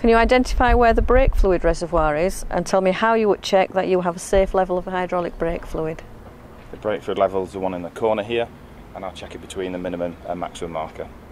Can you identify where the brake fluid reservoir is and tell me how you would check that you have a safe level of hydraulic brake fluid? The brake fluid level is the one in the corner here, and I'll check it between the minimum and maximum marker.